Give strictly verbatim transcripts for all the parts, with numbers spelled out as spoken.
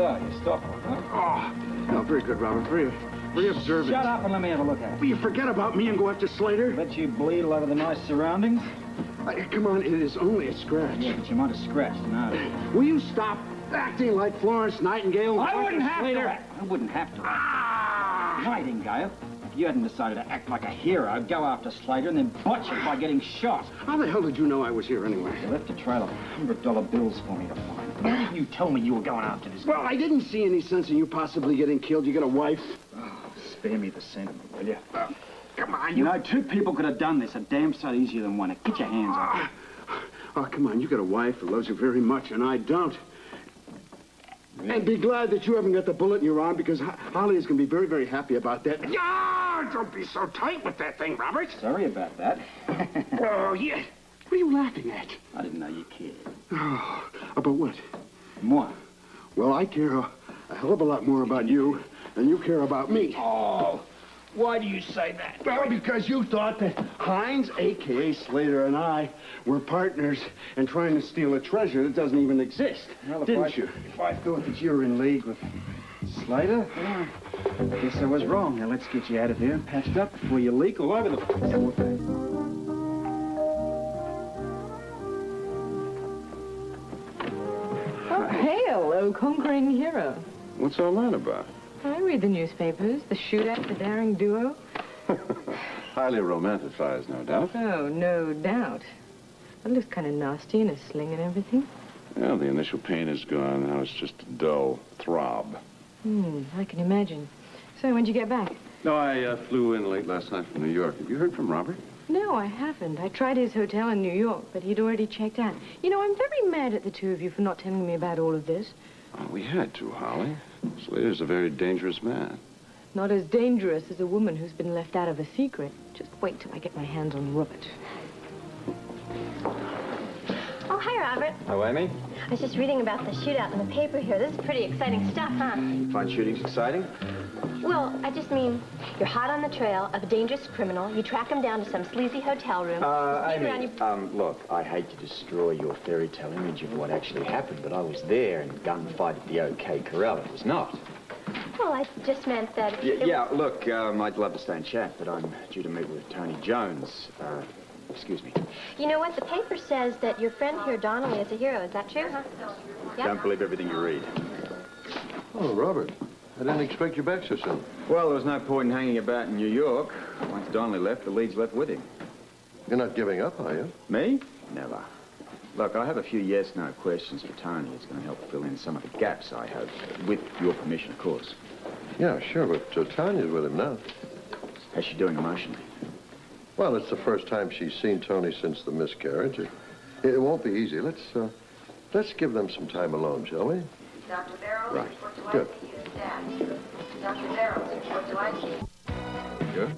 So, you stopped one, huh? Oh, no, very good, Robert. Very, very observant. Shut up and let me have a look at it. Will you forget about me and go after Slater? Let you bleed a lot of the nice surroundings? Uh, come on, it is only a scratch. Yeah, but you might have scratched, now. Will you stop acting like Florence Nightingale? I wouldn't have Slater? to act. I wouldn't have to act. Ah! Nightingale? If you hadn't decided to act like a hero, go after Slater and then botch it by getting shot. How the hell did you know I was here anyway? You left a trail of hundred dollar bills for me to find. Why didn't you tell me you were going after this guy? Well, I didn't see any sense in you possibly getting killed. You got a wife. Oh, spare me the sentiment, will you? Uh, come on, You you... know, two people could have done this a damn sight easier than one. Now, get your hands off it. Oh, come on, you got a wife who loves you very much, and I don't. Really? And be glad that you haven't got the bullet in your arm, because Ho Holly is going to be very, very happy about that. Yeah, don't be so tight with that thing, Robert. Sorry about that. Oh, yeah. What are you laughing at? I didn't know you cared. Oh, about what? Moi. Well, I care a, a hell of a lot more about you than you care about me. Oh, why do you say that? Well, because you thought that Hines, a k a. Slater, and I were partners in trying to steal a treasure that doesn't even exist, Well, if didn't I, you? If I thought that you were in league with Slater, well, I guess I was wrong. Now, let's get you out of here and patched up before you leak all over the place. Oh, hail, O conquering hero. What's all that about? I read the newspapers, the shootout, the daring duo. Highly romanticized, no doubt. Oh, no doubt. It looks kind of nasty in a sling and everything. Well, the initial pain is gone. Now it's just a dull throb. Hmm, I can imagine. So, when'd you get back? No, I uh, flew in late last night from New York. Have you heard from Robert? No, I haven't. I tried his hotel in New York, but he'd already checked out. You know, I'm very mad at the two of you for not telling me about all of this. Oh, we had to, Holly. Slater's a very dangerous man. Not as dangerous as a woman who's been left out of a secret. Just wait till I get my hands on Robert. Oh, hi, Robert. Hello, Amy. I was just reading about the shootout in the paper here. This is pretty exciting stuff, huh? You find shootings exciting? Well, I just mean, you're hot on the trail of a dangerous criminal. You track him down to some sleazy hotel room. Uh, sneak Amy, around your... um, look, I hate to destroy your fairy tale image of what actually happened, but I was there in the gunfight at the OK Corral. It was not. Well, I just meant that... Y it yeah, was... look, um, I'd love to stay and chat, but I'm due to meet with Tony Jones. Uh, excuse me. You know what? The paper says that your friend here, Donnelly, is a hero. Is that true, huh? Yeah? Don't believe everything you read. Oh, Robert. I didn't expect you back so soon. Well, there was no point in hanging about in New York. Once Donnelly left, the leads left with him. You're not giving up, are you? Me? Never. Look, I have a few yes-no questions for Tony. It's going to help fill in some of the gaps, I hope. With your permission, of course. Yeah, sure, but uh, Tanya's with him now. How's she doing emotionally? Well, it's the first time she's seen Tony since the miscarriage. It, it won't be easy. Let's, uh, let's give them some time alone, shall we? Doctor Barrows, Right. report to Good. I C U staff. Doctor Barrows, report to I C U. Good.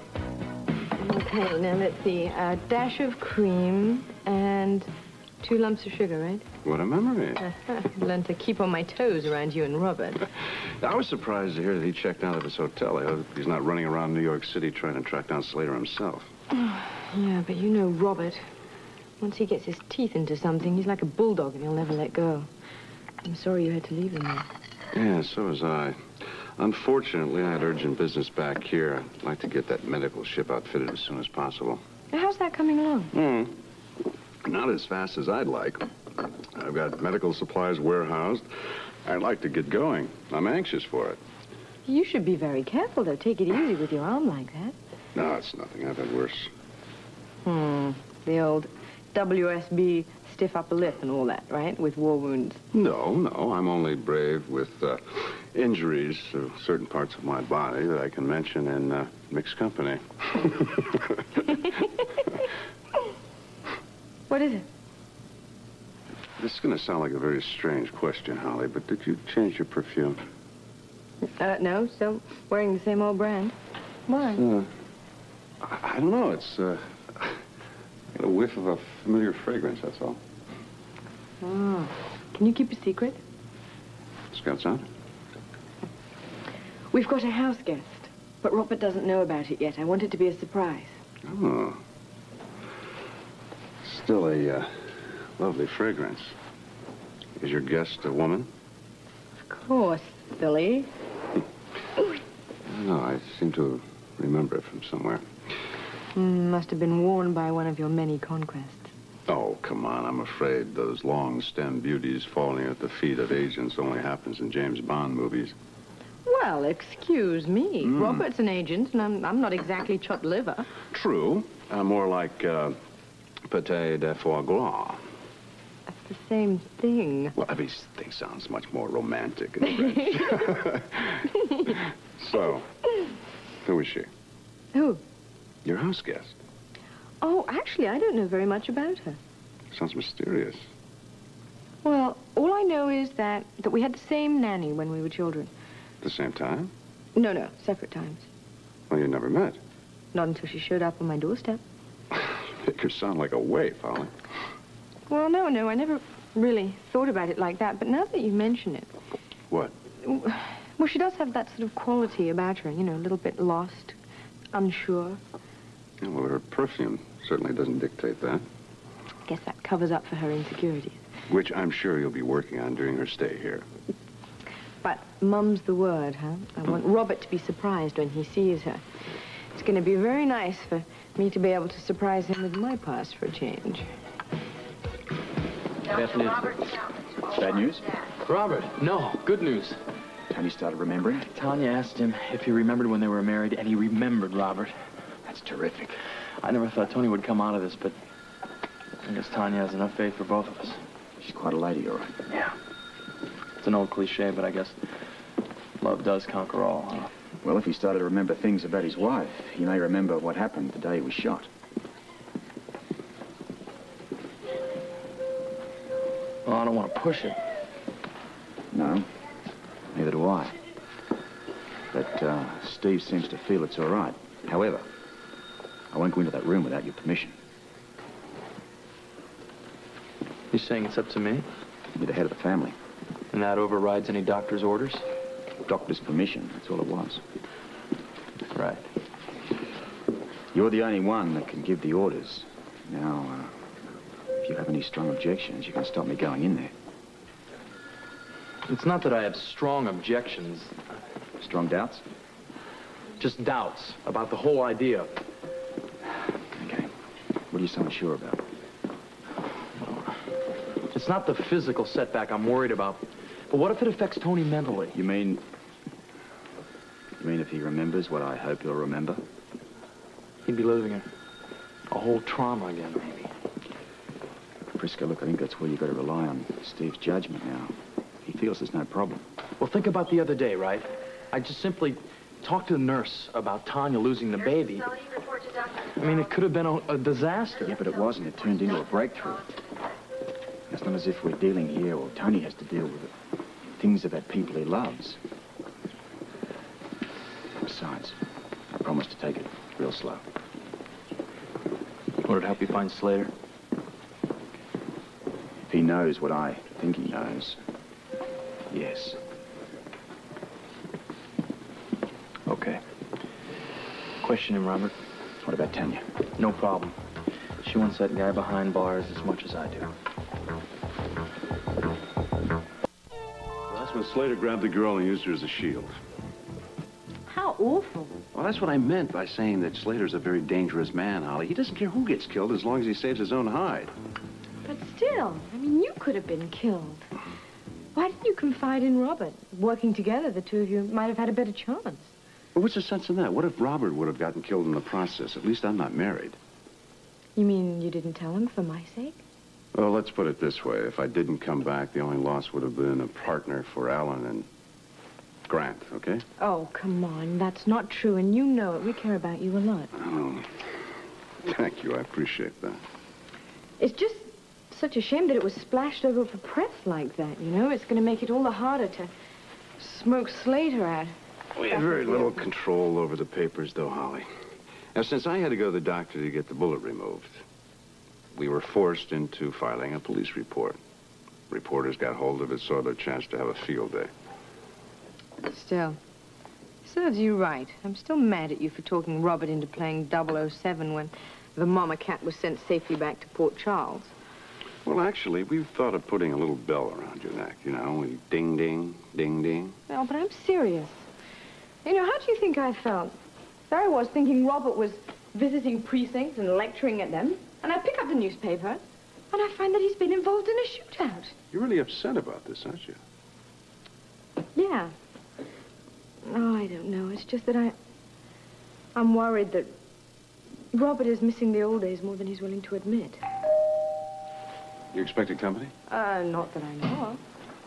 Okay, now let's see. A dash of cream and two lumps of sugar, right? What a memory. Learned to keep on my toes around you and Robert. I was surprised to hear that he checked out of his hotel. I hope he's not running around New York City trying to track down Slater himself. Yeah, but you know Robert. Once he gets his teeth into something, he's like a bulldog and he'll never let go. I'm sorry you had to leave him there. Yeah, so was I. Unfortunately, I had urgent business back here. I'd like to get that medical ship outfitted as soon as possible. How's that coming along? Hmm. Not as fast as I'd like. I've got medical supplies warehoused. I'd like to get going. I'm anxious for it. You should be very careful, though. Take it easy with your arm like that. No, it's nothing. I've had worse. Hmm. The old W S B stiff upper lip and all that, right? With war wounds. No, no. I'm only brave with uh, injuries to certain parts of my body that I can mention in uh, mixed company. What is it? This is going to sound like a very strange question, Holly, but did you change your perfume? Uh, no, still wearing the same old brand. Why? Uh, I, I don't know. It's, uh, I got a whiff of a familiar fragrance, that's all. Oh. Can you keep a secret? Scout's out? We've got a house guest, but Robert doesn't know about it yet. I want it to be a surprise. Oh. Still a uh, lovely fragrance. Is your guest a woman? Of course. Billy? No, I seem to remember it from somewhere. Mm, must have been worn by one of your many conquests. Oh, come on. I'm afraid those long-stem beauties falling at the feet of agents only happens in James Bond movies. Well, excuse me. Mm. Robert's an agent, and I'm, I'm not exactly chopped liver. True. Uh, more like uh, pâté de foie gras. That's the same thing. Well, everything sounds much more romantic in French. So, who is she? Who? Your house guest. Oh, actually, I don't know very much about her. Sounds mysterious. Well, all I know is that, that we had the same nanny when we were children. At the same time? No, no, separate times. Well, you never met. Not until she showed up on my doorstep. You make her sound like a waif, Holly. Well, no, no, I never really thought about it like that, but now that you mention it... What? Well, she does have that sort of quality about her, you know, a little bit lost, unsure. Yeah, well, her perfume certainly doesn't dictate that. I guess that covers up for her insecurities. Which I'm sure you'll be working on during her stay here. But mum's the word, huh? I want Robert to be surprised when he sees her. It's going to be very nice for me to be able to surprise him with my past for a change. Good afternoon. Bad news? Robert, no, good news. Tony started remembering? Tanya asked him if he remembered when they were married, and he remembered, Robert. That's terrific. I never thought Tony would come out of this, but I guess Tanya has enough faith for both of us. She's quite a lady, all right. Yeah. It's an old cliche, but I guess love does conquer all, huh? Well, if he started to remember things about his wife, he may remember what happened the day he was shot. Well, I don't want to push it. No, neither do I. But uh, Steve seems to feel it's all right. However, I won't go into that room without your permission. You're saying it's up to me? You're the head of the family. And that overrides any doctor's orders? Doctor's permission, that's all it was. Right. You're the only one that can give the orders. Now, uh, if you have any strong objections, you can stop me going in there. It's not that I have strong objections. Strong doubts? Just doubts about the whole idea. Okay. What are you so unsure about? It's not the physical setback I'm worried about. But what if it affects Tony mentally? You mean... You mean if he remembers what I hope he'll remember? He'd be living a, a whole trauma again, maybe. Prisca, look, I think that's where you've got to rely on Steve's judgment now. He feels there's no problem. Well, think about the other day, right? I just simply talked to the nurse about Tanya losing the baby. I mean, it could have been a, a disaster. Yeah, but it wasn't. It turned into a breakthrough. It's not as if we're dealing here, or Tony has to deal with it. Things about people he loves. Besides, I promised to take it real slow. Would it help you find Slater? If he knows what I think he knows, yes. Okay. Question him, Robert. What about Tanya? No problem. She wants that guy behind bars as much as I do. That's when Slater grabbed the girl and used her as a shield. How awful. Well, that's what I meant by saying that Slater's a very dangerous man, Holly. He doesn't care who gets killed as long as he saves his own hide. But still, I mean, you could have been killed. Why didn't you confide in Robert? Working together, the two of you might have had a better chance. Well, what's the sense in that? What if Robert would have gotten killed in the process? At least I'm not married. You mean you didn't tell him for my sake? Well, let's put it this way. If I didn't come back, the only loss would have been a partner for Alan and Grant, okay? Oh, come on. That's not true, and you know it. We care about you a lot. Oh, thank you. I appreciate that. It's just such a shame that it was splashed over for press like that, you know? It's going to make it all the harder to smoke Slater out. We had very little control over the papers, though, Holly. Now, since I had to go to the doctor to get the bullet removed, we were forced into filing a police report. Reporters got hold of it, saw their chance to have a field day. Still, serves you right. I'm still mad at you for talking Robert into playing double oh seven when the mama cat was sent safely back to Port Charles. Well, actually, we've thought of putting a little bell around your neck, you know, and ding, ding, ding, ding. Well, but I'm serious. You know, how do you think I felt? There I was thinking Robert was visiting precincts and lecturing at them, and I pick up the newspaper, and I find that he's been involved in a shootout. You're really upset about this, aren't you? Yeah. Oh, I don't know. It's just that I... I'm worried that Robert is missing the old days more than he's willing to admit. You expected company? Uh, not that I know of.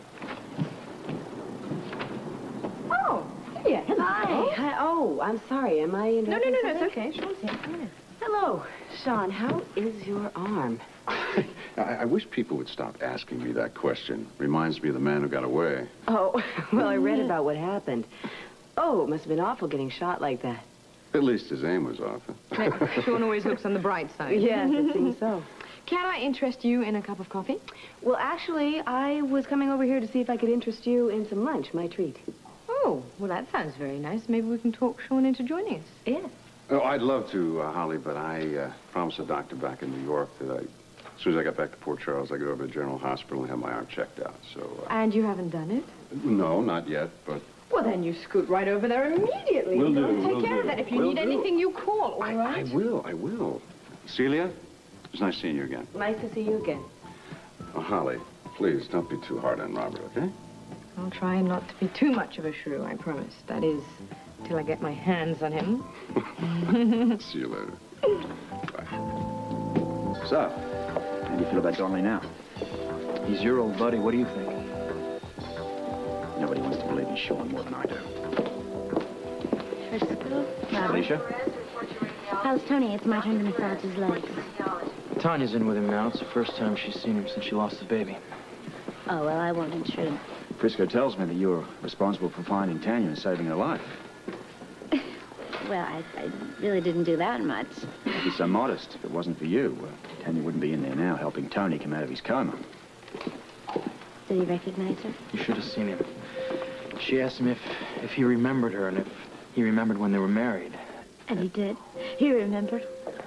Oh, yeah. Hello. Hi. Hi. Oh, I'm sorry. Am I No, no, interrupting no, no, it's something? okay. Sean's here. Come on in. Hello, Sean. How is your arm? I, I wish people would stop asking me that question. Reminds me of the man who got away. Oh, well, I read about what happened. Oh, it must have been awful getting shot like that. At least his aim was off. Sean always looks on the bright side. Yes, it seems so. Can I interest you in a cup of coffee? Well, actually, I was coming over here to see if I could interest you in some lunch, my treat. Oh, well, that sounds very nice. Maybe we can talk Sean into joining us. Yes. Oh, I'd love to, uh, Holly, but I uh, promised a doctor back in New York that I, as soon as I got back to Port Charles, I'd go over to General Hospital and have my arm checked out. So. Uh, And you haven't done it? No, not yet, but. Well, then you scoot right over there immediately. Will do, Take will care do. of that. If you Will need do. anything, you call, all I, right? I will, I will. Celia, it's nice seeing you again. Nice to see you again. Oh, Holly, please don't be too hard on Robert, okay? I'll try not to be too much of a shrew, I promise. That is, till I get my hands on him. See you later. Bye. So, how do you feel about Donnelly now? He's your old buddy. What do you think? Nobody wants to believe in Sean more than I do. Frisco? Alicia? How's Tony? It's my turn to massage his legs. Tanya's in with him now. It's the first time she's seen him since she lost the baby. Oh, well, I won't intrude. Frisco tells me that you're responsible for finding Tanya and saving her life. Well, I, I really didn't do that much. You'd be so modest. If it wasn't for you, uh, Tanya wouldn't be in there now helping Tony come out of his coma. Did he recognize her? You should have seen him. She asked him if, if he remembered her and if he remembered when they were married. And he did. He remembered.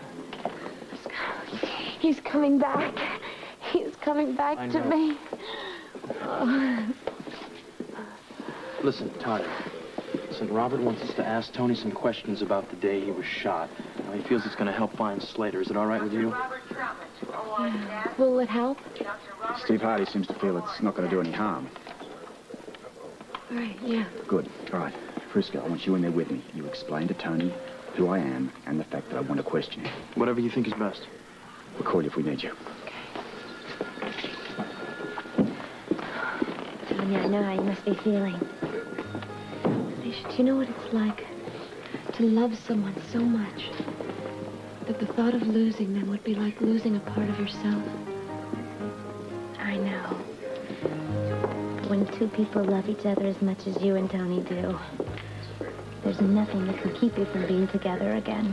He's coming back. He's coming back I to know. me. Oh. Listen, Tanya. Listen, Robert wants us to ask Tony some questions about the day he was shot. Now, he feels it's going to help find Slater. Is it all right with you? Will it help? Steve Hardy seems to feel it's not going to do any harm. All right, yeah. Good. All right. Frisco, I want you in there with me. You explain to Tony who I am and the fact that I want to question you. Whatever you think is best. We'll call you if we need you. Tanya, I know how you must be feeling. Alicia, do you know what it's like to love someone so much that the thought of losing them would be like losing a part of yourself? I know. When two people love each other as much as you and Tony do, there's nothing that can keep you from being together again.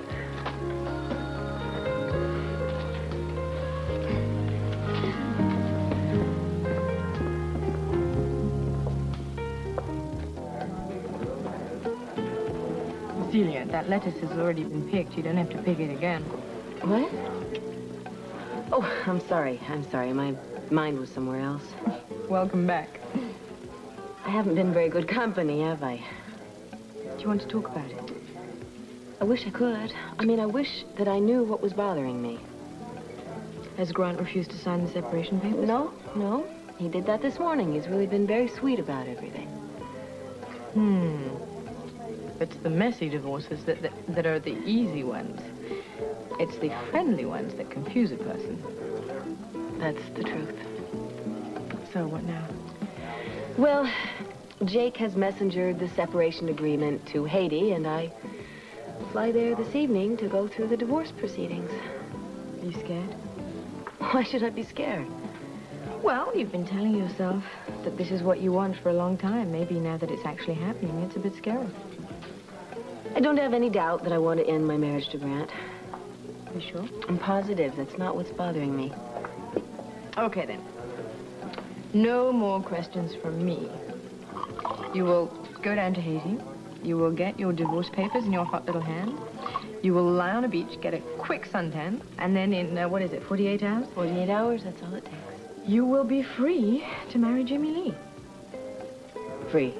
Celia, that lettuce has already been picked. You don't have to pick it again. What? Oh, I'm sorry. I'm sorry. My mind was somewhere else. Welcome back. I haven't been very good company, have I? Do you want to talk about it? I wish I could. I mean, I wish that I knew what was bothering me. Has Grant refused to sign the separation papers? No, no. He did that this morning. He's really been very sweet about everything. Hmm. It's the messy divorces that, that, that are the easy ones. It's the friendly ones that confuse a person. That's the truth. So what now? Well, Jake has messengered the separation agreement to Haiti, and I fly there this evening to go through the divorce proceedings. Are you scared? Why should I be scared? Well, you've been telling yourself that this is what you want for a long time. Maybe now that it's actually happening, it's a bit scary. I don't have any doubt that I want to end my marriage to Grant. You sure? I'm positive that's not what's bothering me. Okay, then. No more questions from me. You will go down to Haiti. You will get your divorce papers in your hot little hand. You will lie on a beach, get a quick suntan, and then in, uh, what is it, forty-eight hours? forty-eight hours, that's all it takes. You will be free to marry Jimmy Lee. Free.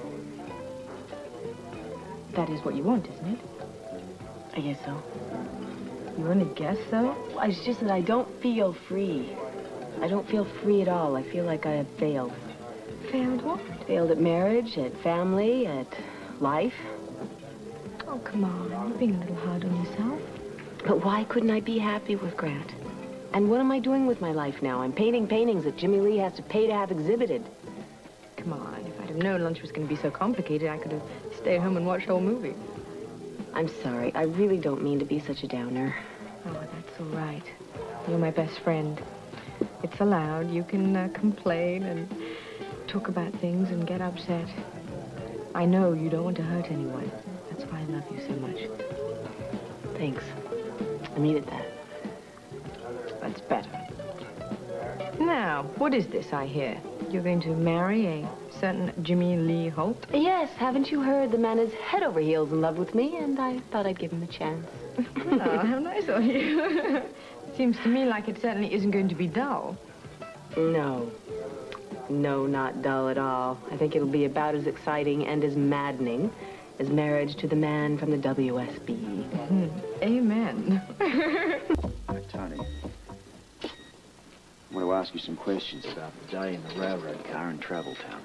That is what you want, isn't it? I guess so. You only guess so? It's just that I don't feel free. I don't feel free at all. I feel like I have failed. Failed what? Failed at marriage, at family, at life. Oh, come on. You're being a little hard on yourself. But why couldn't I be happy with Grant? And what am I doing with my life now? I'm painting paintings that Jimmy Lee has to pay to have exhibited. Come on. If I'd have known lunch was going to be so complicated, I could have stayed home and watched whole movie. I'm sorry. I really don't mean to be such a downer. Oh, that's all right. You're my best friend. It's allowed. You can uh, complain and talk about things and get upset. I know you don't want to hurt anyone. That's why I love you so much. Thanks. I needed that. That's better. Now, what is this I hear? You're going to marry a certain Jimmy Lee Holt? Yes, haven't you heard? The man is head over heels in love with me, and I thought I'd give him a chance. Oh, how nice of you. Seems to me like it certainly isn't going to be dull. No. No, not dull at all. I think it'll be about as exciting and as maddening as marriage to the man from the W S B. Mm-hmm. Amen. Hi, Tony. I want to ask you some questions about the day in the railroad car in Travel Town.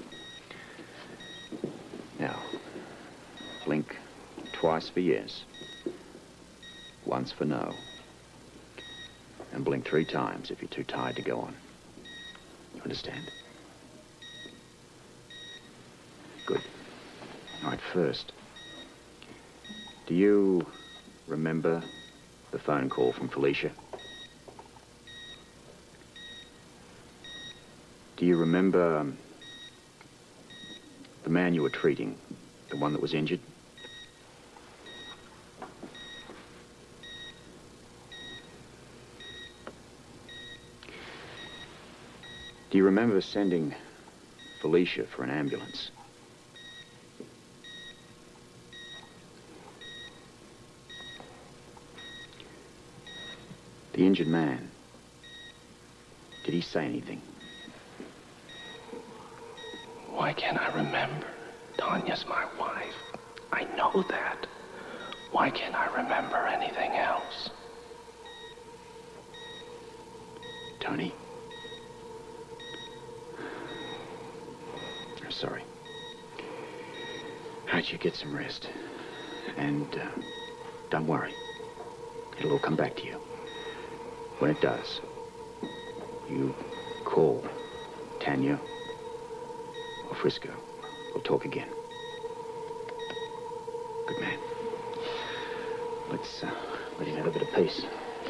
Now, blink twice for yes, once for no, and blink three times if you're too tired to go on. You understand? Good. All right, first, do you remember the phone call from Felicia? Do you remember um, the man you were treating, the one that was injured? Do you remember sending Felicia for an ambulance? The injured man, did he say anything? Why can't I remember? Tanya's my wife. I know that. Why can't I remember anything else? Tony? I'm sorry. All right, you get some rest. And uh, don't worry. It'll all come back to you. When it does, you call Tanya or Frisco. We'll talk again. Good man. Let's uh, let him have a bit of peace.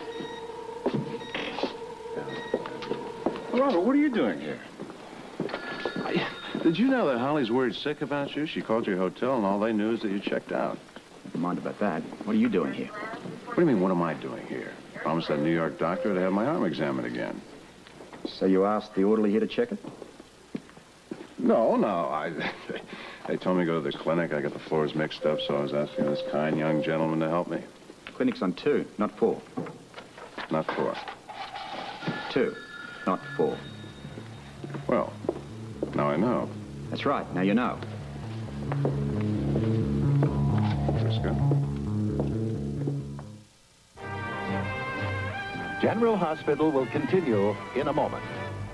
Robert, what are you doing here? I, did you know that Holly's worried sick about you? She called your hotel, and all they knew is that you checked out. Never mind about that. What are you doing here? What do you mean, what am I doing here? Promised that New York doctor to have my arm examined again. So you asked the orderly here to check it? No, no. I, they told me to go to the clinic. I got the floors mixed up, so I was asking this kind young gentleman to help me. Clinic's on two, not four. Not four. Two, not four. Well, now I know. That's right. Now you know. Frisco? General Hospital will continue in a moment.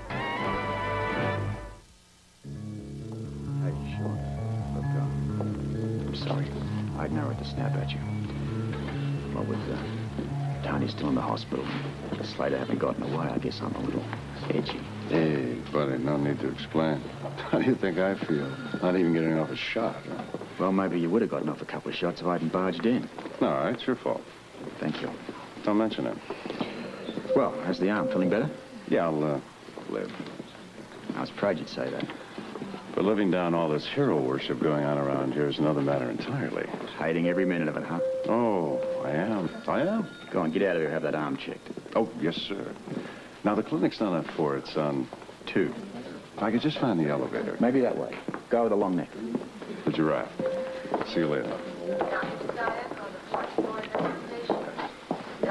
Hey, Sean. Look, uh, I'm sorry. I'd narrowed the snap at you. Well, with uh, Tony still in the hospital and Slater having gotten away, I guess I'm a little edgy. Hey, buddy, no need to explain. How do you think I feel? Not even getting off a shot, huh? Well, maybe you would have gotten off a couple of shots if I hadn't barged in. No, it's your fault. Thank you. Don't mention it. Well, how's the arm? Feeling better? Yeah, I'll, uh, live. I was proud you'd say that. But living down all this hero worship going on around here is another matter entirely. Hating every minute of it, huh? Oh, I am. I am. Go on, get out of here. Have that arm checked. Oh, yes, sir. Now, the clinic's not on four. It's on two. I could just find the elevator. Maybe that way. Go with the long neck. The giraffe. See you later.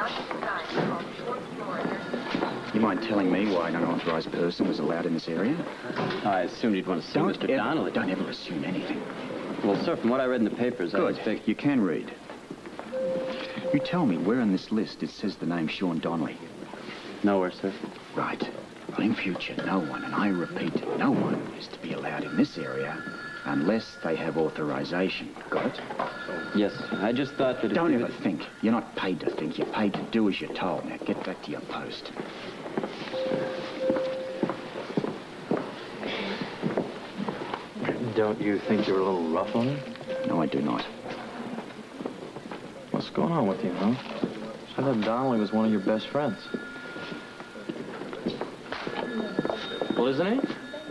You mind telling me why an unauthorized person was allowed in this area? I assumed you'd want to see Don't Mister ever- Donnelly. Don't ever assume anything. Well, sir, from what I read in the papers, I Good. expect... You can read. You tell me where on this list it says the name Sean Donnelly. Nowhere, sir. Right. Well, in future, no one, and I repeat, no one is to be allowed in this area unless they have authorization. Got it? Yes, sir. I just thought that if Don't you... ever think. You're not paid to think. You're paid to do as you're told. Now, get back to your post. Don't you think you're a little rough on her? No, I do not. What's going on with you, huh? I thought Donnelly was one of your best friends. Well, isn't he?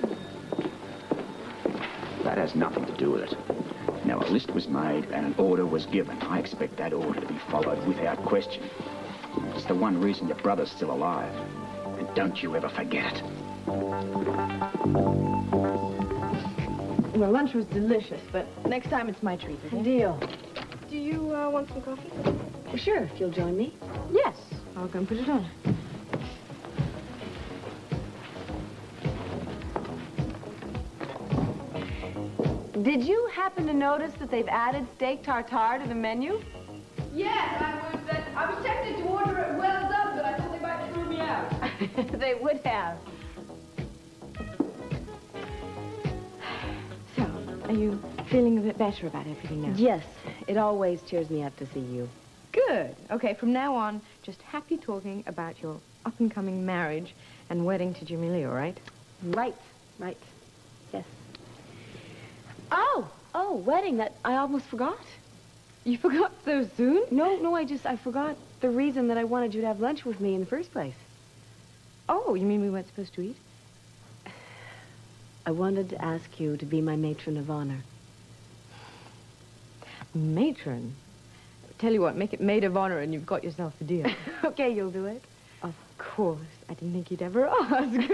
That has nothing to do with it. Now, a list was made and an order was given. I expect that order to be followed without question. It's the one reason your brother's still alive. And don't you ever forget it. Well, lunch was delicious, but next time it's my treat, okay? Deal. Do you uh, want some coffee? Well, sure, if you'll join me. Yes. I'll go and put it on. Did you happen to notice that they've added steak tartare to the menu? Yes, I was, uh, I was tempted to order it well done, but I thought they might throw me out. They would have. So, are you feeling a bit better about everything now? Yes, it always cheers me up to see you. Good. Okay, from now on, just happy talking about your up-and-coming marriage and wedding to Jimmy Lee, all right? Right, right. Yes. Oh, oh, wedding, that I almost forgot. You forgot so soon? No, no, I just, I forgot the reason that I wanted you to have lunch with me in the first place. Oh, you mean we weren't supposed to eat? I wanted to ask you to be my matron of honor. Matron? Tell you what, make it maid of honor and you've got yourself a deal. Okay, you'll do it. Of course. I didn't think you'd ever ask.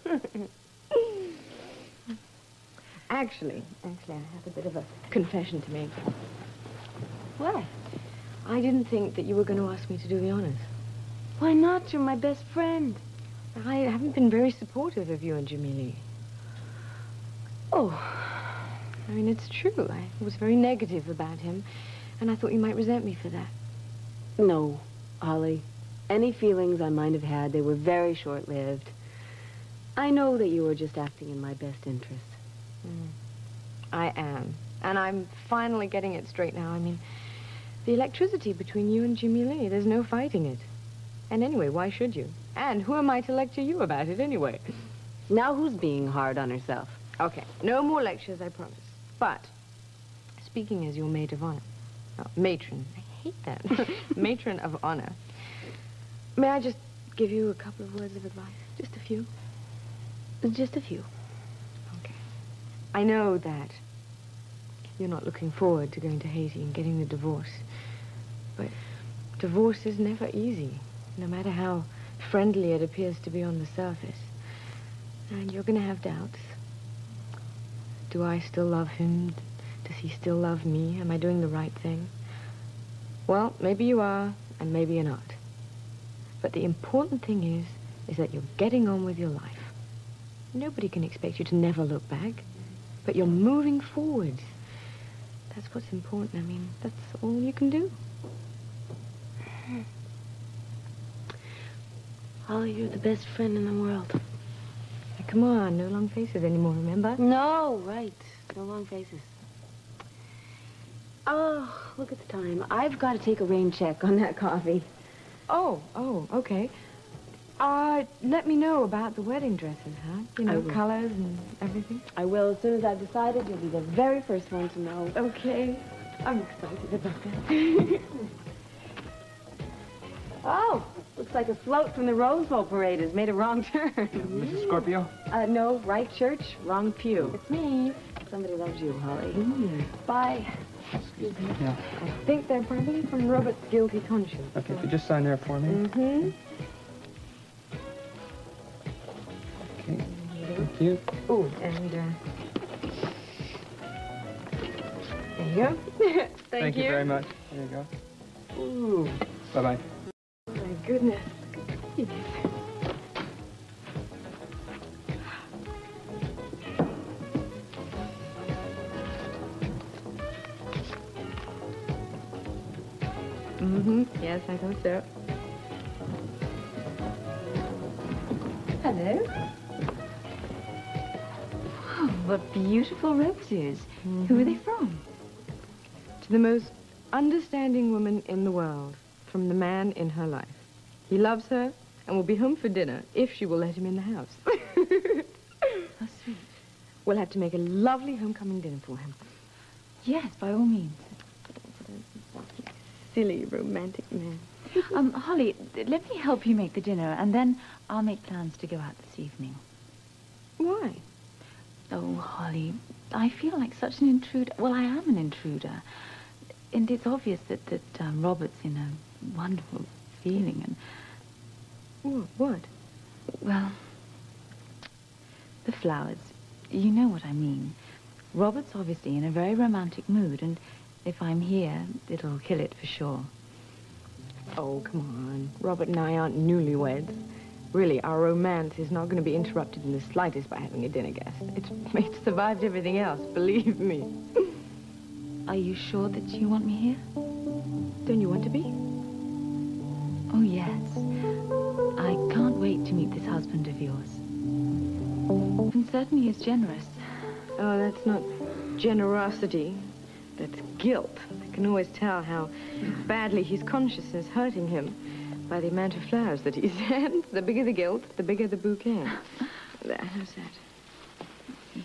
Actually, actually, I have a bit of a confession to make. What? I didn't think that you were going to ask me to do the honors. Why not? You're my best friend. I haven't been very supportive of you and Jimmy Lee. Oh. I mean, it's true. I was very negative about him, and I thought you might resent me for that. No, Holly. Any feelings I might have had, they were very short-lived. I know that you were just acting in my best interest. Mm. I am. And I'm finally getting it straight now. I mean, the electricity between you and Jimmy Lee, there's no fighting it. And anyway, why should you? And who am I to lecture you about it anyway? Now who's being hard on herself? Okay, no more lectures, I promise. But, speaking as your maid of honor, oh, matron, I hate that. Matron of honor. May I just give you a couple of words of advice? Just a few? Just a few. Okay. I know that you're not looking forward to going to Haiti and getting the divorce. But divorce is never easy, no matter how friendly it appears to be on the surface. And you're going to have doubts. Do I still love him? Does he still love me? Am I doing the right thing? Well, maybe you are, and maybe you're not. But the important thing is, is that you're getting on with your life. Nobody can expect you to never look back, but you're moving forward. That's what's important. I mean, that's all you can do. Holly, you're the best friend in the world. Now, come on, no long faces anymore, remember? No, right. No long faces. Oh, look at the time. I've got to take a rain check on that coffee. Oh, oh, okay. Uh, let me know about the wedding dresses, huh? You know, colors and everything. I will. As soon as I've decided, you'll be the very first one to know. Okay. I'm excited about that. Oh, looks like a float from the Rose Bowl parade has made a wrong turn. Missus Scorpio? Uh, no, right church, wrong pew. It's me. Somebody loves you, Holly. Mm. Bye. Excuse me. Yeah. I think they're probably from Robert's Guilty Conscience. Okay, if you just sign there for me. Mm-hmm. Okay. Thank you. Oh, and, uh... there you go. Thank, Thank you. you very much. There you go. Ooh. Bye-bye. goodness. Yes. Mm-hmm. Yes, I thought so. Hello. Oh, what beautiful roses. Mm-hmm. Who are they from? To the most understanding woman in the world, from the man in her life. He loves her and will be home for dinner if she will let him in the house. How sweet. We'll have to make a lovely homecoming dinner for him. Yes, by all means. Silly, romantic man. um, Holly, let me help you make the dinner, and then I'll make plans to go out this evening. Why? Oh, Holly, I feel like such an intruder. Well, I am an intruder. And it's obvious that, that um, Robert's in a wonderful feeling, and... What? What? Well, the flowers. You know what I mean. Robert's obviously in a very romantic mood, and if I'm here, it'll kill it for sure. Oh, come on. Robert and I aren't newlyweds. Really, our romance is not going to be interrupted in the slightest by having a dinner guest. It's, it's survived everything else, believe me. Are you sure that you want me here? Don't you want to be? Oh, yes. I can't wait to meet this husband of yours. And certainly is generous. Oh, that's not generosity. That's guilt. I can always tell how badly his conscience is hurting him by the amount of flowers that he sends. The bigger the guilt, the bigger the bouquet. There, how's that?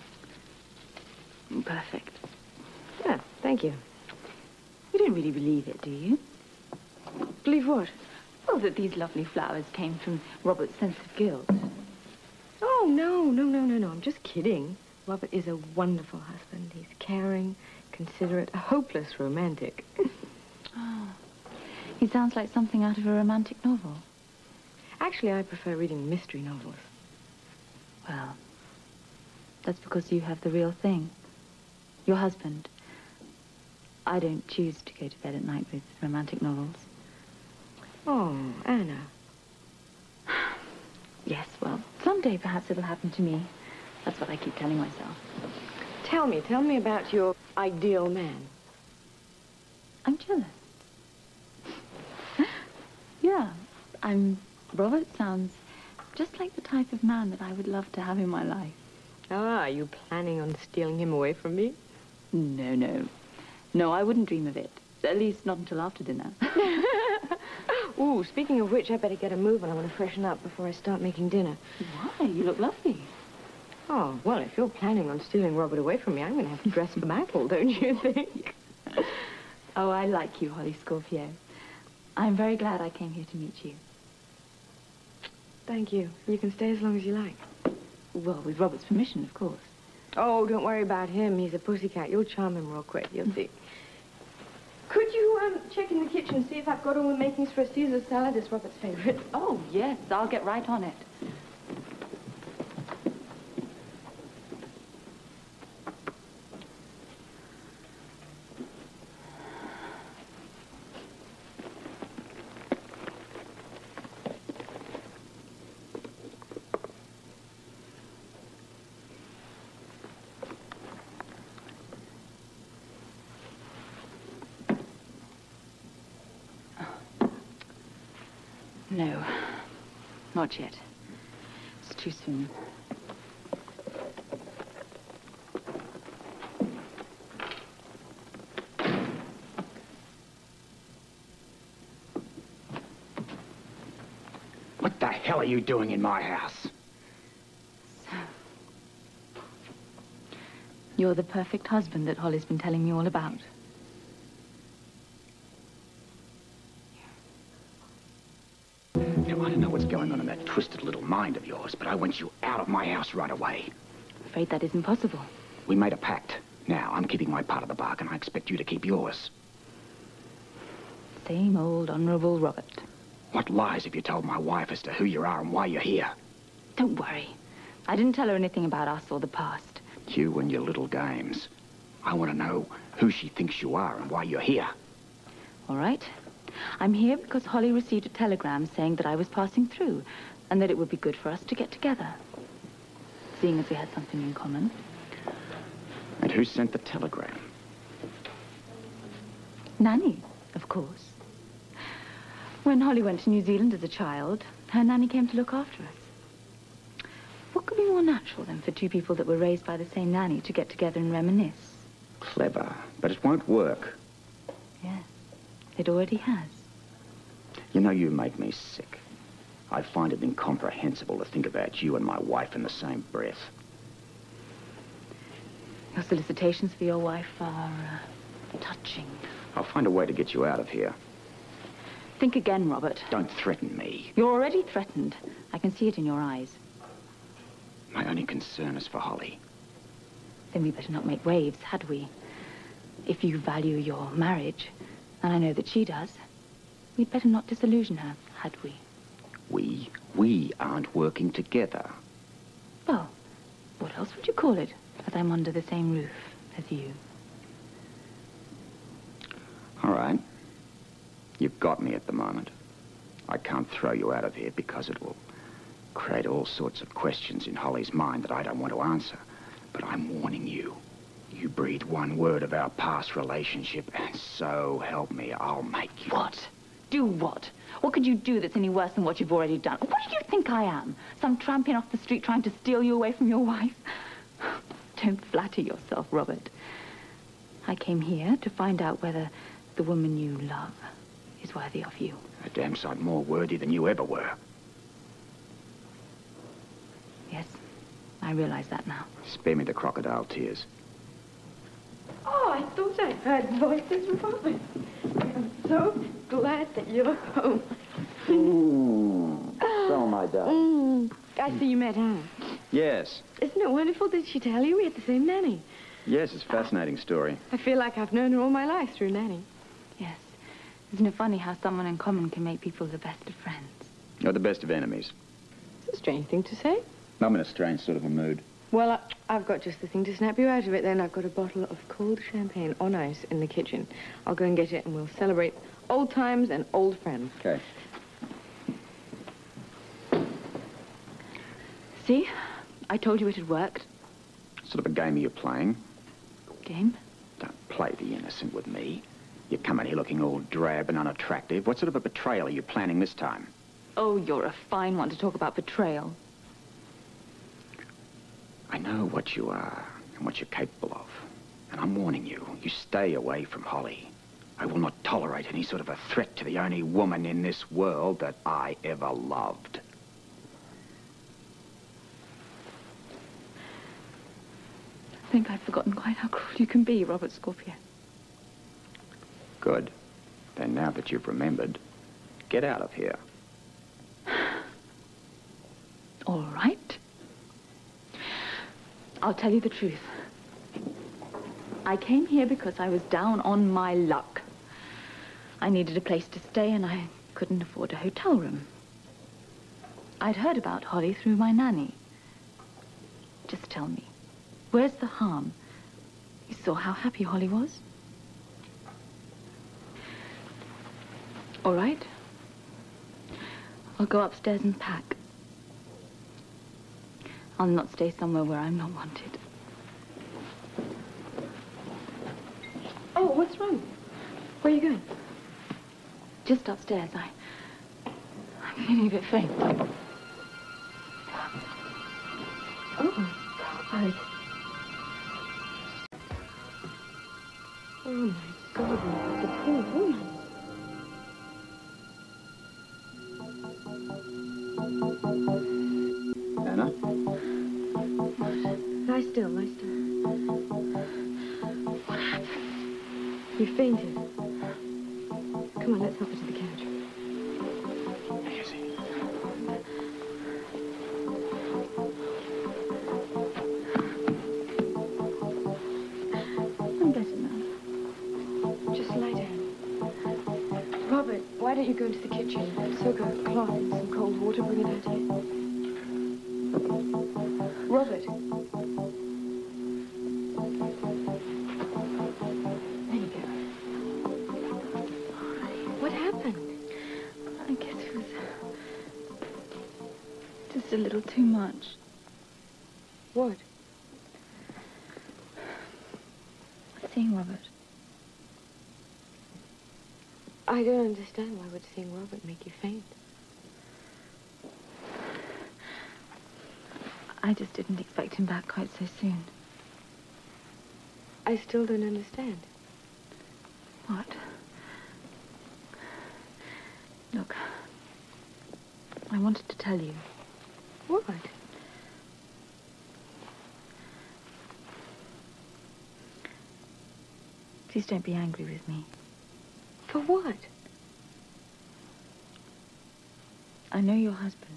Perfect. Yeah, thank you. You don't really believe it, do you? Believe what? Well, that these lovely flowers came from Robert's sense of guilt. Oh, no, no, no, no, no. I'm just kidding. Robert is a wonderful husband. He's caring, considerate, a hopeless romantic. Oh. He sounds like something out of a romantic novel. Actually, I prefer reading mystery novels. Well, that's because you have the real thing. Your husband. I don't choose to go to bed at night with romantic novels. Oh, Anna. Yes, well, someday perhaps it'll happen to me. That's what I keep telling myself. Tell me, tell me about your ideal man. I'm jealous. Yeah, I'm... Robert sounds just like the type of man that I would love to have in my life. Ah, are you planning on stealing him away from me? No, no. No, I wouldn't dream of it. At least not until after dinner. Ooh, speaking of which, I better get a move and I want to freshen up before I start making dinner. Why? You look lovely. Oh, well, if you're planning on stealing Robert away from me, I'm going to have to dress for battle, don't you think? Oh, I like you, Holly Scorpio. I'm very glad I came here to meet you. Thank you. You can stay as long as you like. Well, with Robert's permission, of course. Oh, don't worry about him. He's a pussycat. You'll charm him real quick. You'll see. Could you um, check in the kitchen and see if I've got all the makings for a Caesar salad? It's Robert's favorite. Oh, yes. I'll get right on it. No, not yet. It's too soon. What the hell are you doing in my house? So, you're the perfect husband that Holly's been telling me all about. Now, I don't know what's going on in that twisted little mind of yours, but I want you out of my house right away. I'm afraid that isn't possible. We made a pact. Now, I'm keeping my part of the bargain. I expect you to keep yours. Same old honorable Robert. What lies have you told my wife as to who you are and why you're here? Don't worry. I didn't tell her anything about us or the past. You and your little games. I want to know who she thinks you are and why you're here. All right. I'm here because Holly received a telegram saying that I was passing through and that it would be good for us to get together, seeing as we had something in common. And who sent the telegram? Nanny, of course. When Holly went to New Zealand as a child, her nanny came to look after us. What could be more natural than for two people that were raised by the same nanny to get together and reminisce? Clever, but it won't work. Yes, it already has. You know, you make me sick. I find it incomprehensible to think about you and my wife in the same breath. Your solicitations for your wife are uh, touching. I'll find a way to get you out of here. Think again, Robert. Don't threaten me. You're already threatened. I can see it in your eyes. My only concern is for Holly. Then we better not make waves, had we? If you value your marriage, and I know that she does, we'd better not disillusion her, had we? We? We aren't working together. Well, what else would you call it, as I'm under the same roof as you? All right. You've got me at the moment. I can't throw you out of here because it will create all sorts of questions in Holly's mind that I don't want to answer. But I'm warning you. You breathe one word of our past relationship, and so help me, I'll make you... What? Do what? What could you do that's any worse than what you've already done? What do you think I am? Some trampian off the street trying to steal you away from your wife? Don't flatter yourself, Robert. I came here to find out whether the woman you love is worthy of you. A damn sight more worthy than you ever were. Yes, I realize that now. Spare me the crocodile tears. Oh, I thought I heard voices, Robert. I'm so glad that you're home. Ooh, so my darling. Mm, I see you met Anne. Yes. Isn't it wonderful? Did she tell you we had the same nanny? Yes, it's a fascinating story. I feel like I've known her all my life through Nanny. Yes. Isn't it funny how someone in common can make people the best of friends? Or the best of enemies. It's a strange thing to say. I'm in a strange sort of a mood. Well, I, I've got just the thing to snap you out of it then. I've got a bottle of cold champagne on ice in the kitchen. I'll go and get it and we'll celebrate old times and old friends. Okay. See? I told you it had worked. What sort of a game are you playing? Game? Don't play the innocent with me. You come in here looking all drab and unattractive. What sort of a betrayal are you planning this time? Oh, you're a fine one to talk about betrayal. I know what you are and what you're capable of. And I'm warning you, you stay away from Holly. I will not tolerate any sort of a threat to the only woman in this world that I ever loved. I think I've forgotten quite how cruel you can be, Robert Scorpio. Good. Then now that you've remembered, get out of here. All right. I'll tell you the truth. I came here because I was down on my luck. I needed a place to stay and I couldn't afford a hotel room. I'd heard about Holly through my nanny. Just tell me, where's the harm? You saw how happy Holly was? All right. I'll go upstairs and pack. I'll not stay somewhere where I'm not wanted. Oh, what's wrong? Where are you going? Just upstairs. I... I'm feeling a bit faint. Oh, God. Oh, my God, the poor woman. Anna? Lie still, lie still. What happened? You fainted. Come on, let's help her to the carriage. Easy. I'm better now. Just lie down. Robert, why don't you go into the kitchen, soak a cloth in some cold water, bring it out here. Robert. There you go. What happened? just a little too much. What? Seeing Robert. I don't understand. Why would seeing Robert make you faint? I just didn't expect him back quite so soon. I still don't understand. What? Look, I wanted to tell you. What? Please don't be angry with me. For what? I know your husband.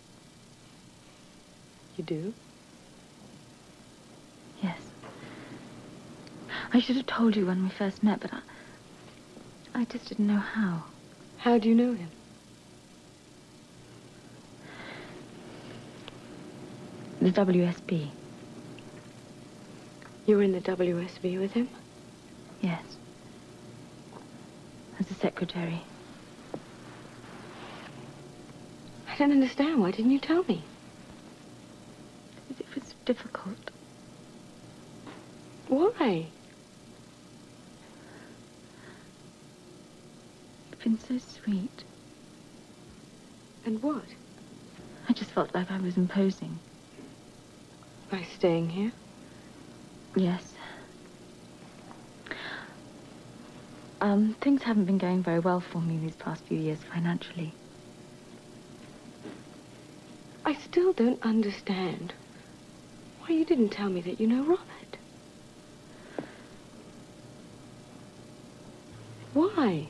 You do? Yes. I should have told you when we first met, but I... I just didn't know how. How do you know him? The W S B. You were in the W S B with him? Yes. As a secretary. I don't understand. Why didn't you tell me? It was difficult. Why? You've been so sweet. And what? I just felt like I was imposing. By staying here? Yes. Um, things haven't been going very well for me these past few years financially. I still don't understand why you didn't tell me that you know Robert. Why?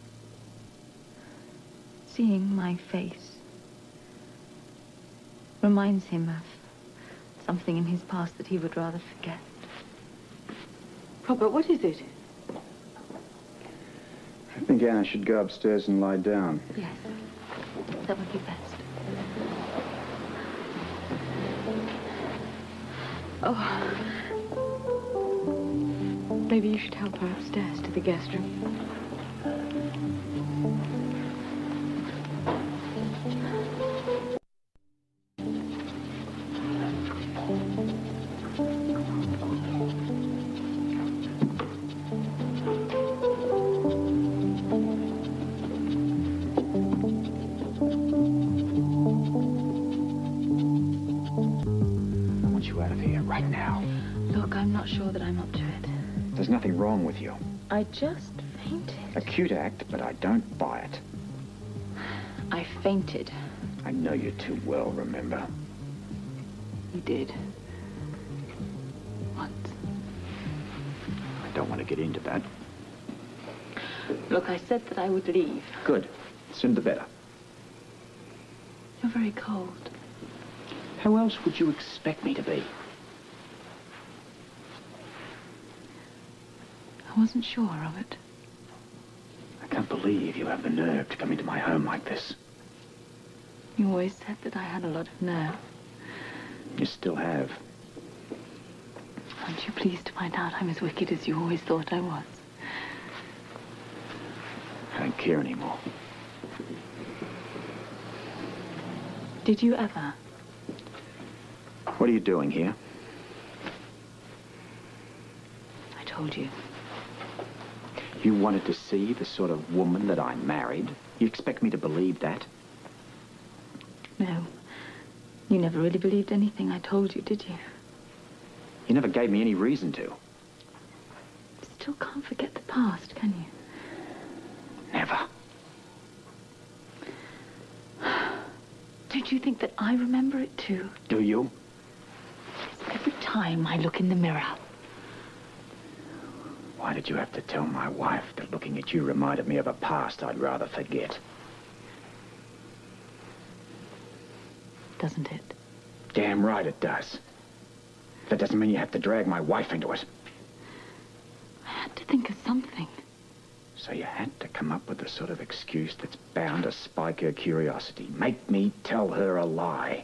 Seeing my face reminds him of something in his past that he would rather forget. Robert, what is it? I think Anna should go upstairs and lie down. Yes, that would be best. Oh. Maybe you should help her upstairs to the guest room. There's nothing wrong with you. I just fainted. A cute act, but I don't buy it. I fainted. I know you too well, remember? You did. Once. I don't want to get into that. Look, I said that I would leave. Good. Sooner the better. You're very cold. How else would you expect me to be? I wasn't sure, Robert. I can't believe you have the nerve to come into my home like this. You always said that I had a lot of nerve. You still have. Aren't you pleased to find out I'm as wicked as you always thought I was? I don't care anymore. Did you ever? What are you doing here? I told you. You wanted to see the sort of woman that I married? You expect me to believe that? No. You never really believed anything I told you, did you? You never gave me any reason to. Still can't forget the past, can you? Never. Don't you think that I remember it too? Do you? Every time I look in the mirror. Why did you have to tell my wife that looking at you reminded me of a past I'd rather forget? Doesn't it? Damn right it does. That doesn't mean you have to drag my wife into it. I had to think of something. So you had to come up with the sort of excuse that's bound to spike her curiosity. Make me tell her a lie.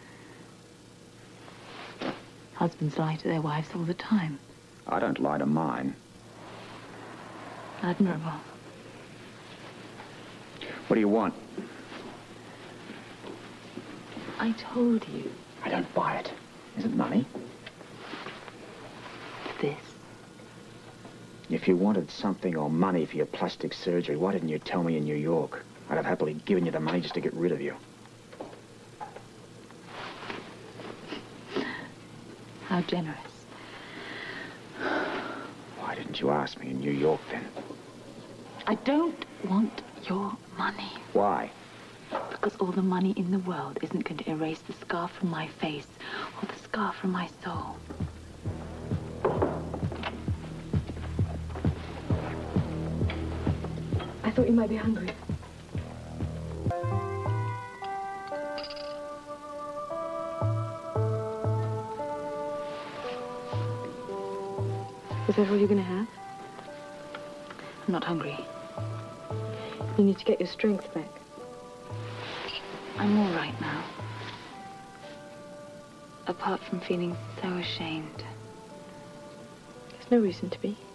Husbands lie to their wives all the time. I don't lie to mine. Admirable. What do you want? I told you. I don't buy it. Is it money? This. If you wanted something or money for your plastic surgery, why didn't you tell me in New York? I'd have happily given you the money just to get rid of you. How generous. Why didn't you ask me in New York then? I don't want your money. Why? Because all the money in the world isn't going to erase the scar from my face or the scar from my soul. I thought you might be hungry. Is that all you're going to have? I'm not hungry. You need to get your strength back. I'm all right now. Apart from feeling so ashamed. There's no reason to be.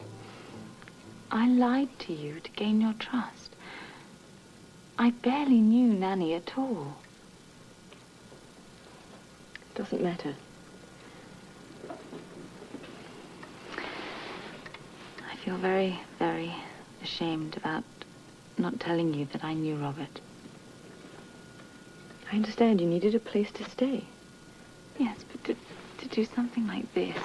I lied to you to gain your trust. I barely knew Nanny at all. It doesn't matter. I feel very, very ashamed about not telling you that I knew Robert. I understand you needed a place to stay. Yes, but to, to do something like this.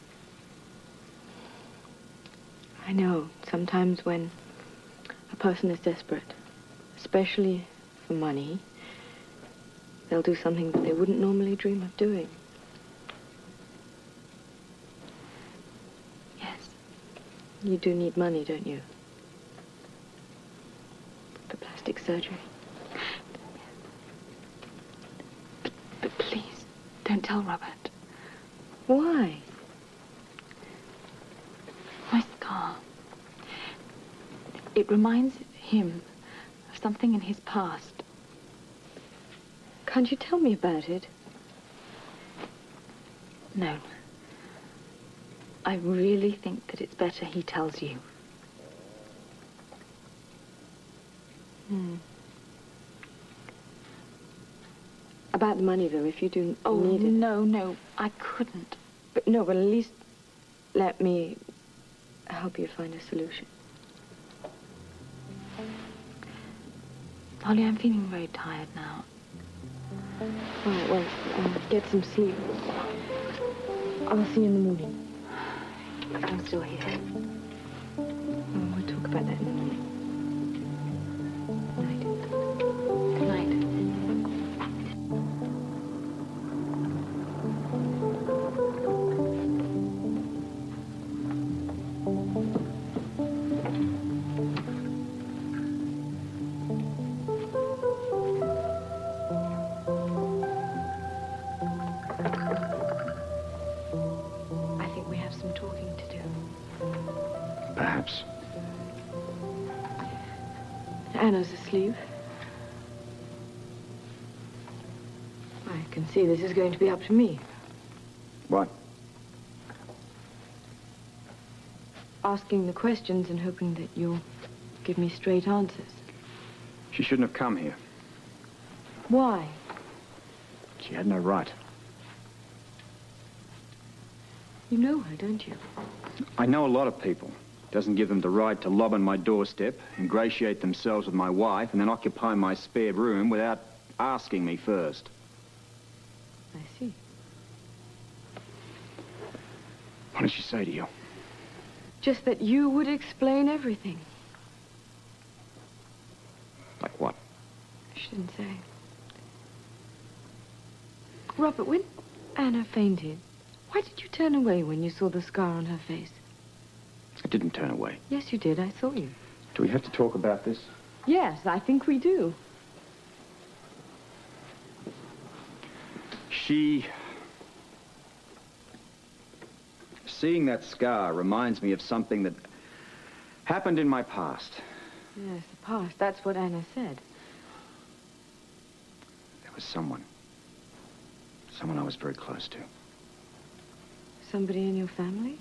I know, sometimes when a person is desperate, especially for money, they'll do something that they wouldn't normally dream of doing. Yes. You do need money, don't you? For plastic surgery. But, but please, don't tell Robert. Why? My scar. It reminds him of something in his past. Can't you tell me about it? No. I really think that it's better he tells you. Hmm. About the money, though, if you do Oh, need it. no, no, I couldn't. But no, but at least let me help you find a solution. Holly, I'm feeling very tired now. All right, well, um, get some sleep. I'll see you in the morning. I'm still here. Oh, we'll talk about that in the morning. Good night. I think we have some talking to do. Perhaps. Anna's asleep. I can see this is going to be up to me. What? Asking the questions and hoping that you'll give me straight answers. She shouldn't have come here. Why? She had no right. You know her, don't you? I know a lot of people. Doesn't give them the right to lob on my doorstep, ingratiate themselves with my wife, and then occupy my spare room without asking me first. I see. What did she say to you? Just that you would explain everything. Like what? She didn't say. Robert, when Anna fainted, why did you turn away when you saw the scar on her face? I didn't turn away. Yes, you did. I saw you. Do we have to talk about this? Yes, I think we do. She... Seeing that scar reminds me of something that happened in my past. Yes, the past. That's what Anna said. There was someone. Someone I was very close to. Somebody in your family?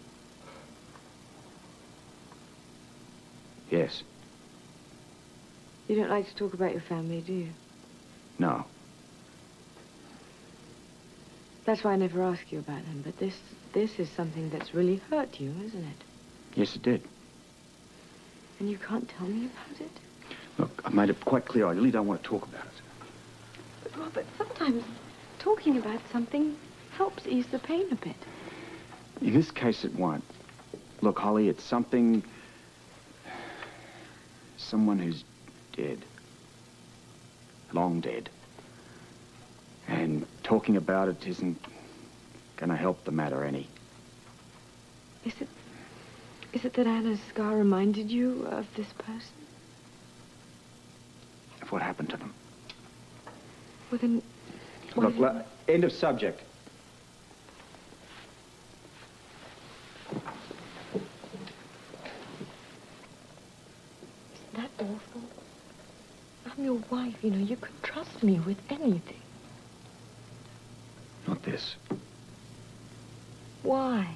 Yes. You don't like to talk about your family, do you? No. That's why I never ask you about him. But this, this is something that's really hurt you, isn't it? Yes, it did. And you can't tell me about it? Look, I've made it quite clear I really don't want to talk about it. But, Robert, sometimes talking about something helps ease the pain a bit. In this case, it won't. Look, Holly, it's something... someone who's dead. Long dead. And talking about it isn't going to help the matter any. Is it... is it that Anna's scar reminded you of this person? Of what happened to them. Well, then... Look, look, end of subject. Isn't that awful? I'm your wife, you know. You can trust me with anything. Not this. Why?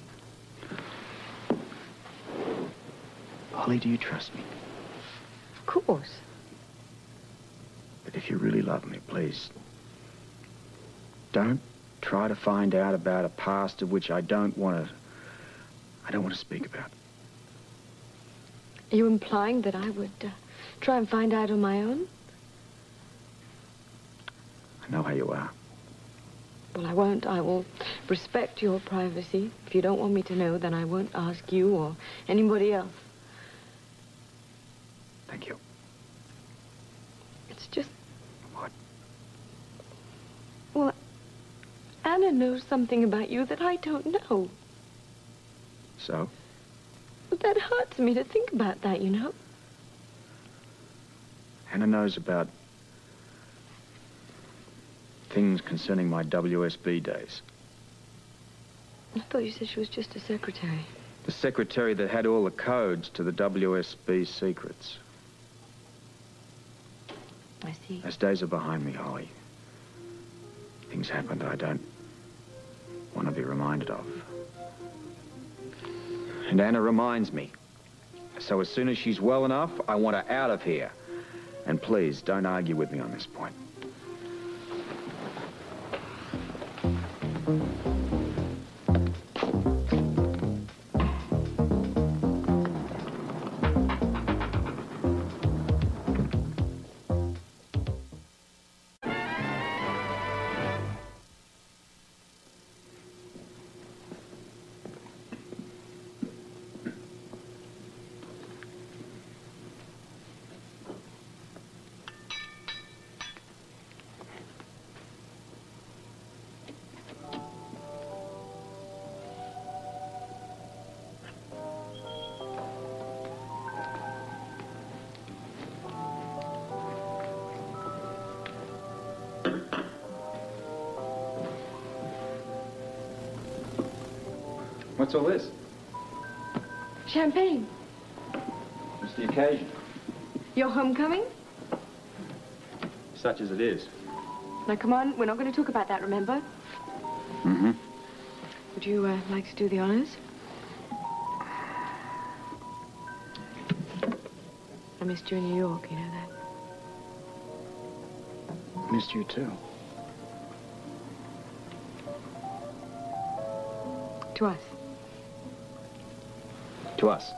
Holly, do you trust me? Of course. But if you really love me, please, don't try to find out about a past of which I don't want to... I don't want to speak about. Are you implying that I would uh, try and find out on my own? I know how you are. Well, I won't. I will respect your privacy. If you don't want me to know, then I won't ask you or anybody else. Thank you. It's just... What? Well, Anna knows something about you that I don't know. So? But that hurts me to think about that, you know. Anna knows about things concerning my W S B days. I thought you said she was just a secretary. The secretary that had all the codes to the W S B secrets. I see. Those days are behind me, Holly. Things happened I don't want to be reminded of. And Anna reminds me. So as soon as she's well enough, I want her out of here. And please, don't argue with me on this point. What's all this? Champagne. What's the occasion? Your homecoming? Such as it is. Now, come on. We're not going to talk about that, remember? Mm-hmm. Would you uh, like to do the honors? I missed you in New York, you know that. Missed you too. To us. To us.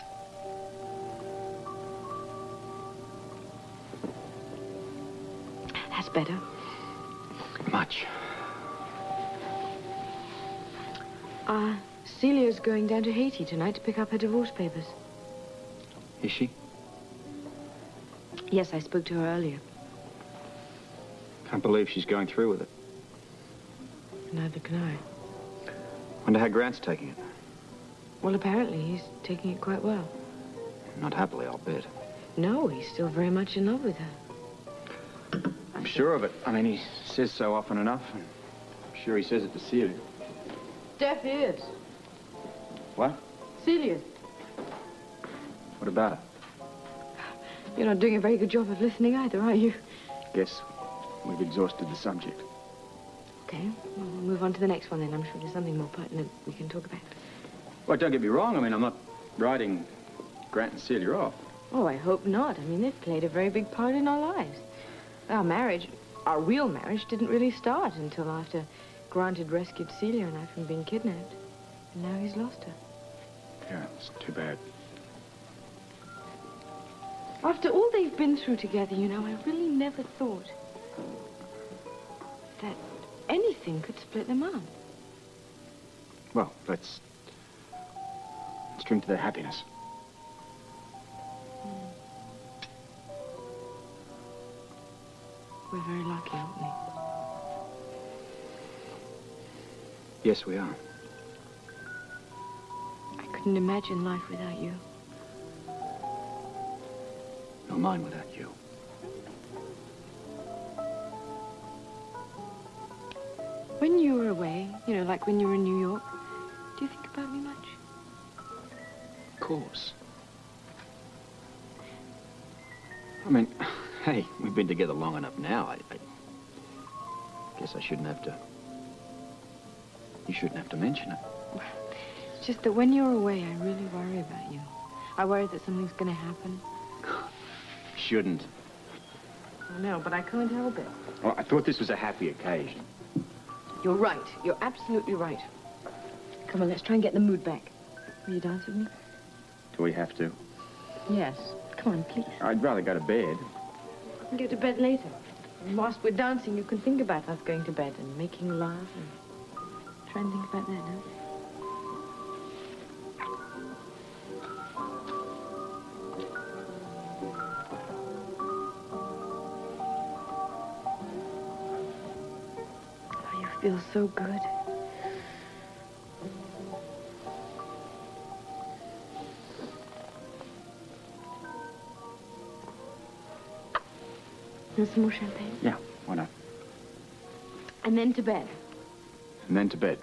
That's better. Much. Uh, Celia's going down to Haiti tonight to pick up her divorce papers. Is she? Yes, I spoke to her earlier. Can't believe she's going through with it. Neither can I. Wonder how Grant's taking it. Well, apparently he's taking it quite well. Not happily, I'll bet. No, he's still very much in love with her. I'm sure of it. I mean, he says so often enough. And I'm sure he says it to Celia. Deaf ears. What? Celia. What about her? You're not doing a very good job of listening either, are you? Guess we've exhausted the subject. Okay, well, we'll move on to the next one then. I'm sure there's something more pertinent we can talk about. Well, don't get me wrong. I mean, I'm not writing Grant and Celia off. Oh, I hope not. I mean, they've played a very big part in our lives. Our marriage, our real marriage, didn't really start until after Grant had rescued Celia and I from being kidnapped. And now he's lost her. Yeah, it's too bad. After all they've been through together, you know, I really never thought that anything could split them up. Well, let's... let's drink to their happiness. We're very lucky, aren't we? Yes, we are. I couldn't imagine life without you. Nor mine without you. When you were away, you know, like when you were in New York, do you think about me much? Of course. I mean, hey, we've been together long enough now. I, I guess I shouldn't have to... You shouldn't have to mention it. It's just that when you're away, I really worry about you. I worry that something's going to happen. Shouldn't. I know, but I can't help it. Well, I thought this was a happy occasion. You're right. You're absolutely right. Come on, let's try and get the mood back. Will you dance with me? Do we have to? Yes. Come on, please. I'd rather go to bed. We can go to bed later. And whilst we're dancing, you can think about us going to bed and making love and try and think about that, no? Feels so good. Want some more champagne? Yeah, why not? And then to bed. And then to bed.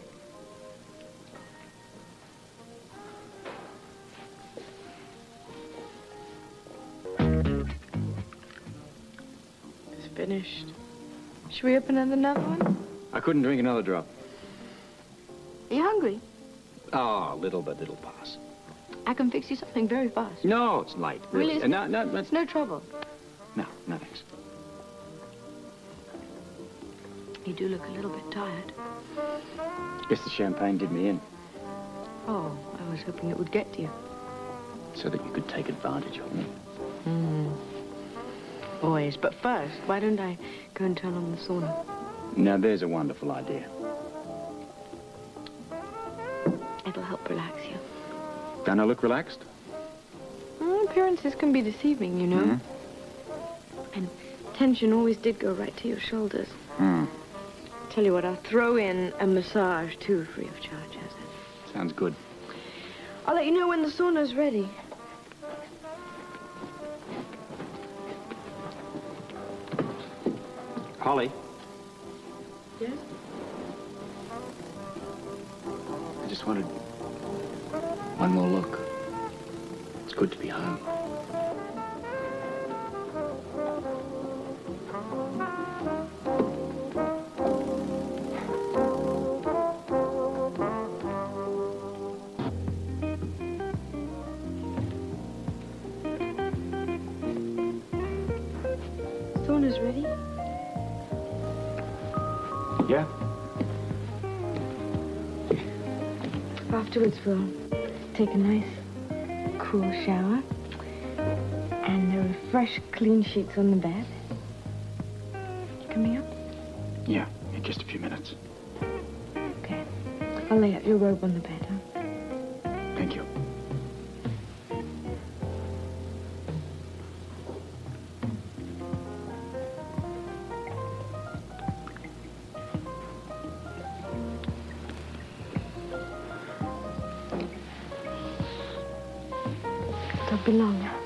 It's finished. Should we open another one? I couldn't drink another drop. Are you hungry? Oh, little but little pass. I can fix you something very fast. No, it's light. Really? Uh, no, no, no. It's no trouble. No, no thanks. You do look a little bit tired. Guess the champagne did me in. Oh, I was hoping it would get to you. So that you could take advantage of me. Hmm. Boys, but first, why don't I go and turn on the sauna? Now, there's a wonderful idea. It'll help relax you. Don't I look relaxed? Well, appearances can be deceiving, you know. Mm-hmm. And tension always did go right to your shoulders. Hmm. Tell you what, I'll throw in a massage, too, free of charge, how's that? Sounds good. I'll let you know when the sauna's ready. Holly? Yes? I just wanted one more look. It's good to be home. Sauna's ready? Yeah? Afterwards, we'll take a nice, cool shower. And there are fresh, clean sheets on the bed. You coming up? Yeah, in just a few minutes. Okay. I'll lay out your robe on the bed, huh? Thank you. Don't be long now.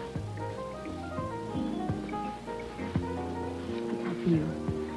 I love you.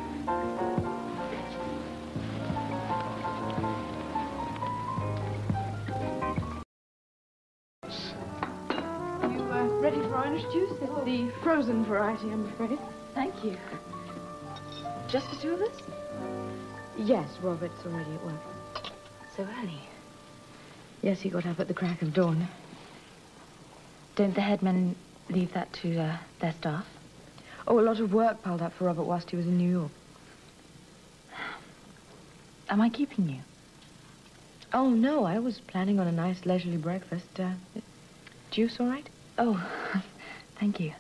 You uh, ready for orange juice? It's the frozen variety, I'm afraid. Thank you. Just the two of us? Yes, Robert's already at work. So early. Yes, he got up at the crack of dawn. Don't the headmen leave that to uh, their staff? Oh, a lot of work piled up for Robert whilst he was in New York. Am I keeping you? Oh, no, I was planning on a nice leisurely breakfast. Uh, juice all right? Oh, thank you.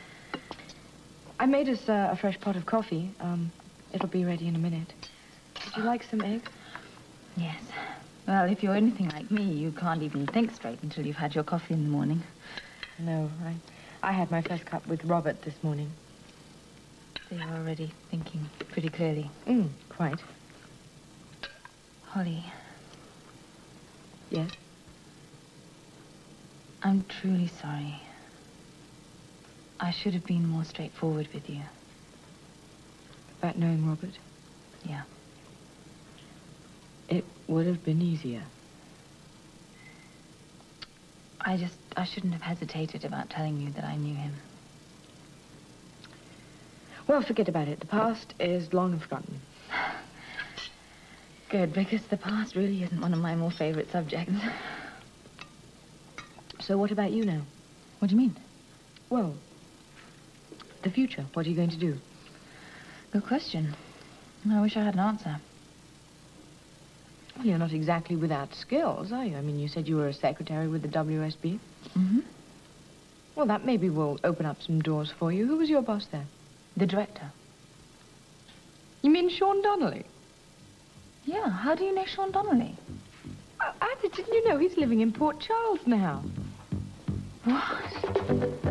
I made us uh, a fresh pot of coffee. Um, it'll be ready in a minute. Would you like some eggs? Yes. Well, if you're anything like me, you can't even think straight until you've had your coffee in the morning. No, I, I had my first cup with Robert this morning. So you're already thinking pretty clearly. Mm, quite. Holly. Yes? I'm truly sorry. I should have been more straightforward with you. About knowing Robert? Yeah. It would have been easier. I just, I shouldn't have hesitated about telling you that I knew him. Well, forget about it. The past is long forgotten. Good, because the past really isn't one of my more favorite subjects. So what about you now? What do you mean? Well, the future. What are you going to do? Good question. I wish I had an answer. Well, you're not exactly without skills, are you? I mean, you said you were a secretary with the W S B. Mm-hmm. Well, that maybe will open up some doors for you. Who was your boss there? The director. You mean Sean Donnelly? Yeah, how do you know Sean Donnelly? Oh, Ada, didn't you know he's living in Port Charles now? What?